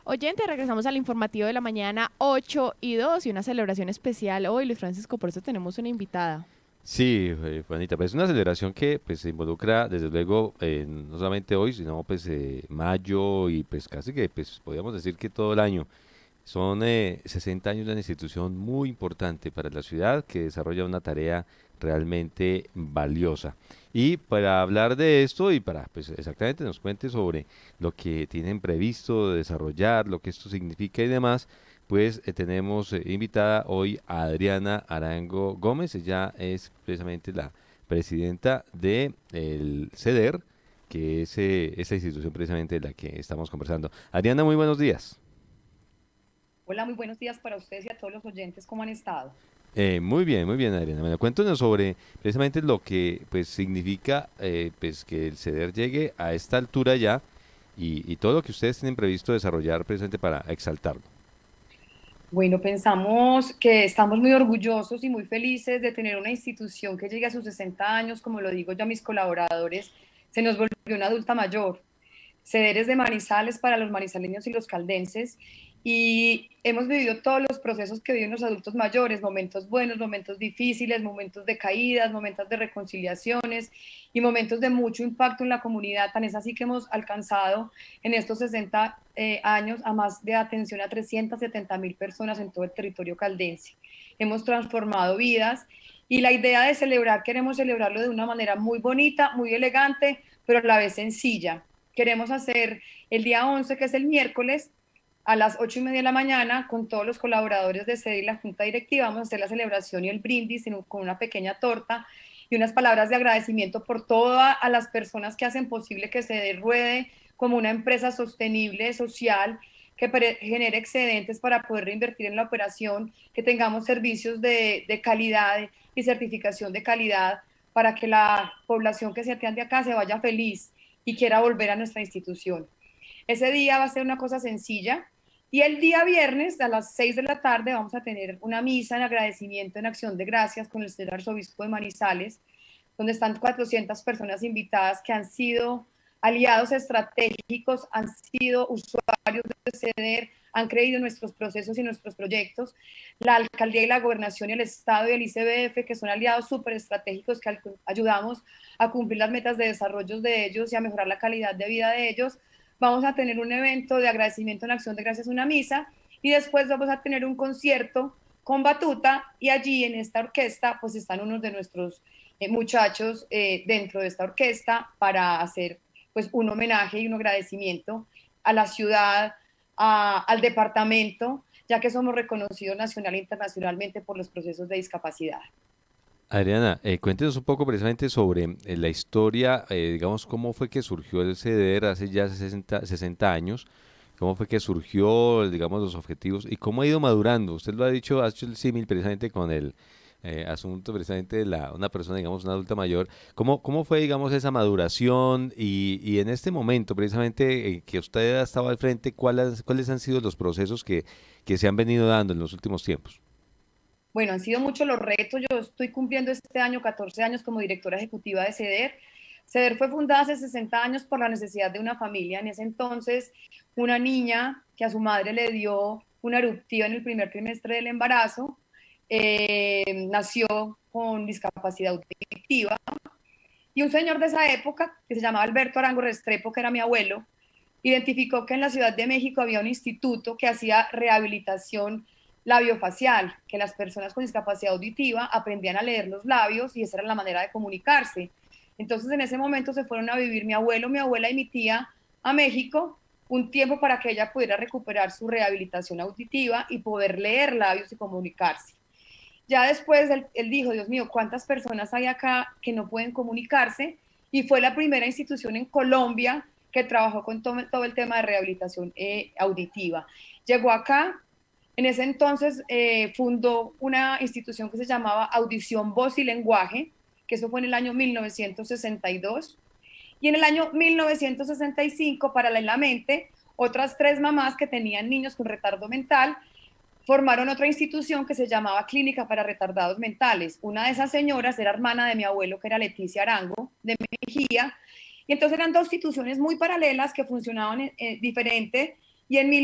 Oyente, regresamos al informativo de la mañana 8 y 2 y una celebración especial hoy, Luis Francisco, por eso tenemos una invitada. Sí, Juanita, pues es una celebración que pues se involucra desde luego no solamente hoy, sino pues mayo y pues casi que pues podríamos decir que todo el año. Son 60 años de una institución muy importante para la ciudad que desarrolla una tarea realmente valiosa. Y para hablar de esto y para pues exactamente nos cuente sobre lo que tienen previsto desarrollar, lo que esto significa y demás, pues tenemos invitada hoy a Adriana Arango Gómez. Ella es precisamente la presidenta de el CEDER, que es esa institución precisamente de la que estamos conversando. Adriana, muy buenos días. Hola, muy buenos días para ustedes y a todos los oyentes. ¿Cómo han estado? Muy bien, Adriana. Bueno, cuéntanos sobre precisamente lo que pues significa pues que el CEDER llegue a esta altura ya y todo lo que ustedes tienen previsto desarrollar precisamente para exaltarlo. Bueno, pensamos que estamos muy orgullosos y muy felices de tener una institución que llegue a sus 60 años, como lo digo yo a mis colaboradores, se nos volvió una adulta mayor. Cederes de Manizales para los manizaleños y los caldenses, y hemos vivido todos los procesos que viven los adultos mayores, momentos buenos, momentos difíciles, momentos de caídas, momentos de reconciliaciones y momentos de mucho impacto en la comunidad. Tan es así que hemos alcanzado en estos 60 años a más de atención a 370.000 personas en todo el territorio caldense. Hemos transformado vidas y la idea de celebrar, queremos celebrarlo de una manera muy bonita, muy elegante, pero a la vez sencilla. Queremos hacer el día 11, que es el miércoles, a las 8:30 de la mañana, con todos los colaboradores de sede y la Junta Directiva. Vamos a hacer la celebración y el brindis con una pequeña torta y unas palabras de agradecimiento por todas a las personas que hacen posible que sede ruede como una empresa sostenible, social, que genere excedentes para poder reinvertir en la operación, que tengamos servicios de calidad y certificación de calidad para que la población que se atiende acá se vaya feliz y quiera volver a nuestra institución. Ese día va a ser una cosa sencilla. Y el día viernes a las 6 de la tarde vamos a tener una misa en agradecimiento, en acción de gracias con el señor arzobispo de Manizales, donde están 400 personas invitadas que han sido aliados estratégicos, han sido usuarios de CEDER, han creído en nuestros procesos y nuestros proyectos. La alcaldía y la gobernación y el Estado y el ICBF, que son aliados súper estratégicos que ayudamos a cumplir las metas de desarrollo de ellos y a mejorar la calidad de vida de ellos. Vamos a tener un evento de agradecimiento en acción de gracias, una misa, y después vamos a tener un concierto con batuta, y allí en esta orquesta pues están unos de nuestros muchachos dentro de esta orquesta para hacer pues un homenaje y un agradecimiento a la ciudad, al departamento, ya que somos reconocidos nacional e internacionalmente por los procesos de discapacidad. Adriana, cuéntenos un poco precisamente sobre la historia, digamos, cómo fue que surgió el CEDER hace ya 60 años, cómo fue que surgió, digamos, los objetivos y cómo ha ido madurando. Usted lo ha dicho, ha hecho el símil precisamente con el asunto precisamente de una persona, digamos, una adulta mayor. ¿Cómo fue, digamos, esa maduración y en este momento precisamente que usted ha estado al frente, cuáles han sido los procesos que se han venido dando en los últimos tiempos? Bueno, han sido muchos los retos. Yo estoy cumpliendo este año 14 años como directora ejecutiva de CEDER. CEDER fue fundada hace 60 años por la necesidad de una familia. En ese entonces, una niña que a su madre le dio una eruptiva en el primer trimestre del embarazo, nació con discapacidad auditiva. Y un señor de esa época, que se llamaba Alberto Arango Restrepo, que era mi abuelo, identificó que en la Ciudad de México había un instituto que hacía rehabilitación labiofacial, que las personas con discapacidad auditiva aprendían a leer los labios y esa era la manera de comunicarse. Entonces en ese momento se fueron a vivir mi abuelo, mi abuela y mi tía a México un tiempo para que ella pudiera recuperar su rehabilitación auditiva y poder leer labios y comunicarse. Ya después él dijo, Dios mío, ¿cuántas personas hay acá que no pueden comunicarse? Y fue la primera institución en Colombia que trabajó con todo el tema de rehabilitación auditiva. Llegó acá, en ese entonces fundó una institución que se llamaba Audición, Voz y Lenguaje, que eso fue en el año 1962. Y en el año 1965, paralelamente, otras 3 mamás que tenían niños con retardo mental formaron otra institución que se llamaba Clínica para Retardados Mentales. Una de esas señoras era hermana de mi abuelo, que era Leticia Arango, de Mejía, y entonces eran dos instituciones muy paralelas que funcionaban diferente, y en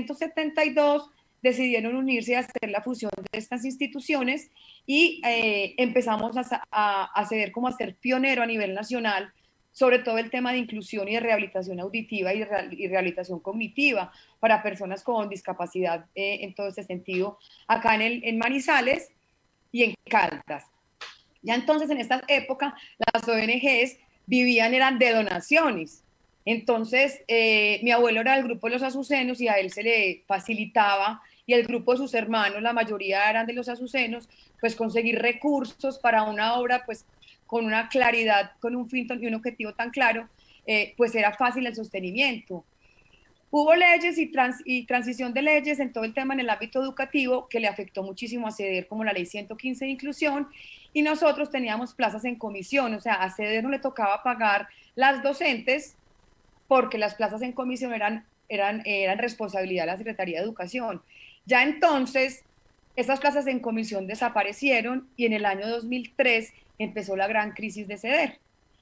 1972 decidieron unirse y hacer la fusión de estas instituciones y empezamos a ser pionero a nivel nacional, sobre todo el tema de inclusión y de rehabilitación auditiva y rehabilitación cognitiva para personas con discapacidad en todo ese sentido, acá en Manizales y en Caldas. Ya entonces en esta época las ONGs eran de donaciones. Entonces mi abuelo era del grupo de los azucenos y a él se le facilitaba, y el grupo de sus hermanos, la mayoría eran de los azucenos, pues conseguir recursos para una obra pues con una claridad, con un fin y un objetivo tan claro, pues era fácil el sostenimiento. Hubo leyes y transición de leyes en todo el tema en el ámbito educativo que le afectó muchísimo a CEDER, como la ley 115 de inclusión, y nosotros teníamos plazas en comisión, o sea, a CEDER no le tocaba pagar las docentes porque las plazas en comisión eran responsabilidad de la Secretaría de Educación. Ya entonces, esas plazas en comisión desaparecieron y en el año 2003 empezó la gran crisis de CEDER.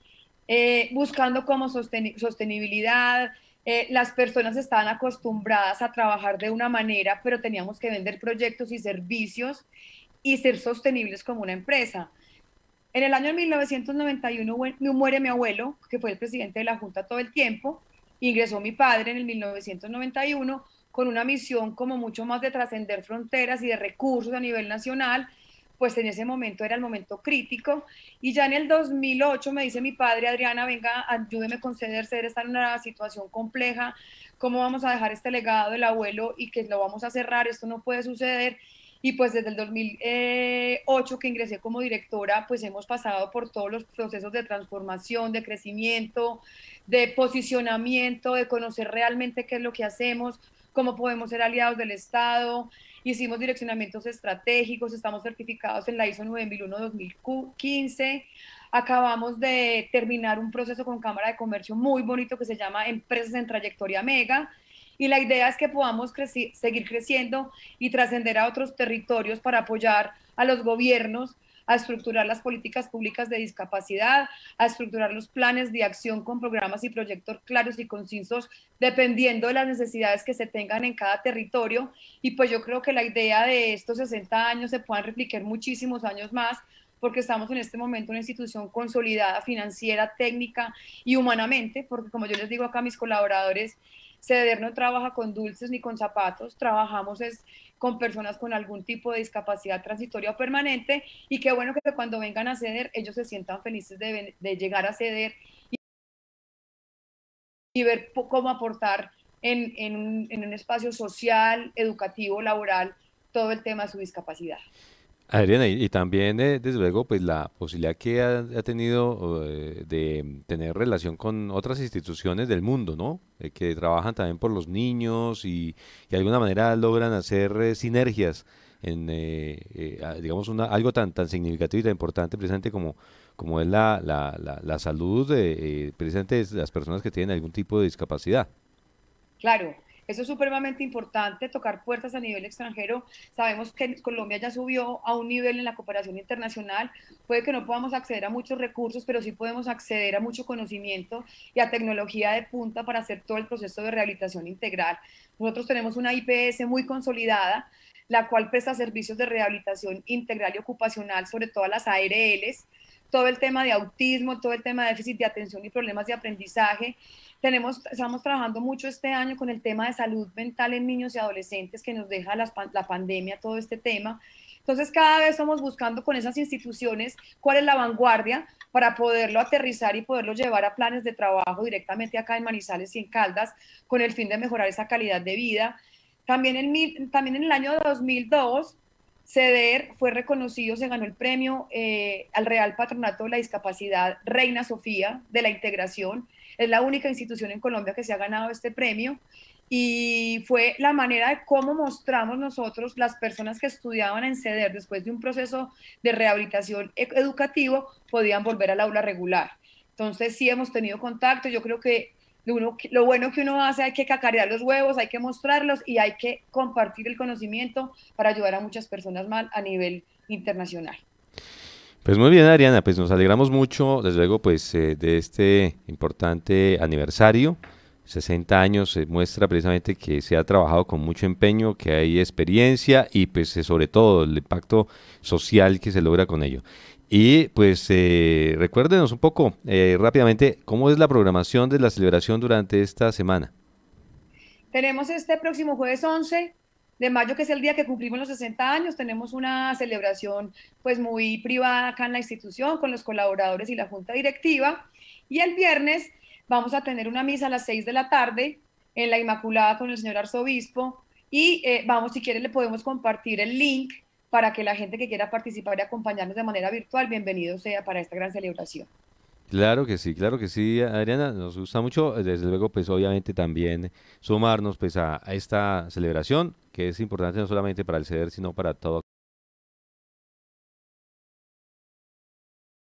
Buscando como sostenibilidad, las personas estaban acostumbradas a trabajar de una manera, pero teníamos que vender proyectos y servicios y ser sostenibles como una empresa. En el año 1991 muere mi abuelo, que fue el presidente de la Junta todo el tiempo. Ingresó mi padre en el 1991 con una misión como mucho más de trascender fronteras y de recursos a nivel nacional, pues en ese momento era el momento crítico. Y ya en el 2008 me dice mi padre: Adriana, venga, ayúdeme con CEDER está en una situación compleja, ¿cómo vamos a dejar este legado del abuelo y que lo vamos a cerrar? Esto no puede suceder. Y pues desde el 2008 que ingresé como directora, pues hemos pasado por todos los procesos de transformación, de crecimiento, de posicionamiento, de conocer realmente qué es lo que hacemos, cómo podemos ser aliados del Estado. Hicimos direccionamientos estratégicos, estamos certificados en la ISO 9001-2015. Acabamos de terminar un proceso con Cámara de Comercio muy bonito que se llama Empresas en Trayectoria Mega. Y la idea es que podamos seguir creciendo y trascender a otros territorios para apoyar a los gobiernos a estructurar las políticas públicas de discapacidad, a estructurar los planes de acción con programas y proyectos claros y concisos, dependiendo de las necesidades que se tengan en cada territorio. Y pues yo creo que la idea de estos 60 años se puedan replicar muchísimos años más, porque estamos en este momento una institución consolidada financiera, técnica y humanamente, porque como yo les digo acá a mis colaboradores, CEDER no trabaja con dulces ni con zapatos, trabajamos con personas con algún tipo de discapacidad transitoria o permanente, y qué bueno que cuando vengan a CEDER ellos se sientan felices de llegar a CEDER y ver cómo aportar en un espacio social, educativo, laboral, todo el tema de su discapacidad. Adriana, y también, desde luego, pues la posibilidad que ha tenido de tener relación con otras instituciones del mundo, ¿no? Que trabajan también por los niños y de alguna manera logran hacer sinergias en, digamos, algo tan significativo y tan importante precisamente como es la salud precisamente de las personas que tienen algún tipo de discapacidad. Claro, eso es supremamente importante, tocar puertas a nivel extranjero. Sabemos que Colombia ya subió a un nivel en la cooperación internacional. Puede que no podamos acceder a muchos recursos, pero sí podemos acceder a mucho conocimiento y a tecnología de punta para hacer todo el proceso de rehabilitación integral. Nosotros tenemos una IPS muy consolidada, la cual presta servicios de rehabilitación integral y ocupacional, sobre todo a las ARLs, todo el tema de autismo, todo el tema de déficit de atención y problemas de aprendizaje. Estamos trabajando mucho este año con el tema de salud mental en niños y adolescentes que nos deja la pandemia, todo este tema. Entonces, cada vez estamos buscando con esas instituciones cuál es la vanguardia para poderlo aterrizar y poderlo llevar a planes de trabajo directamente acá en Manizales y en Caldas, con el fin de mejorar esa calidad de vida. También en el año 2002, CEDER fue reconocido, se ganó el premio al Real Patronato de la Discapacidad Reina Sofía de la Integración. Es la única institución en Colombia que se ha ganado este premio, y fue la manera de cómo mostramos nosotros, las personas que estudiaban en CEDER después de un proceso de rehabilitación educativo, podían volver al aula regular. Entonces sí hemos tenido contacto. Yo creo que lo bueno que uno hace, hay que cacarear los huevos, hay que mostrarlos y hay que compartir el conocimiento para ayudar a muchas personas más a nivel internacional. Pues muy bien, Adriana, pues nos alegramos mucho, desde luego, pues de este importante aniversario 60 años muestra precisamente que se ha trabajado con mucho empeño, que hay experiencia y pues sobre todo el impacto social que se logra con ello. Y pues recuérdenos un poco rápidamente cómo es la programación de la celebración durante esta semana. Tenemos este próximo jueves 11 de mayo, que es el día que cumplimos los 60 años. Tenemos una celebración pues muy privada acá en la institución con los colaboradores y la junta directiva. Y el viernes vamos a tener una misa a las 6 de la tarde en la Inmaculada con el señor arzobispo. Y vamos, si quieren, le podemos compartir el link para que la gente que quiera participar y acompañarnos de manera virtual, bienvenido sea para esta gran celebración. Claro que sí, Adriana, nos gusta mucho, desde luego, pues obviamente también sumarnos pues a esta celebración, que es importante no solamente para el CEDER, sino para todo